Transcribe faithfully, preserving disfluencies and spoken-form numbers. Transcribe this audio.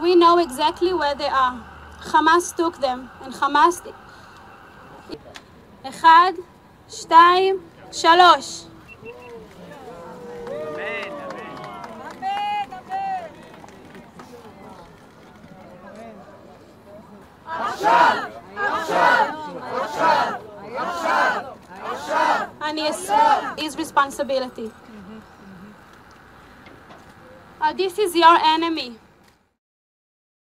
we know exactly where they are. Hamas took them, and Hamas... אחד, שתיים, שלוש. עכשיו! עכשיו! עכשיו! עכשיו! עכשיו! And his, his responsibility. Uh, this is your enemy.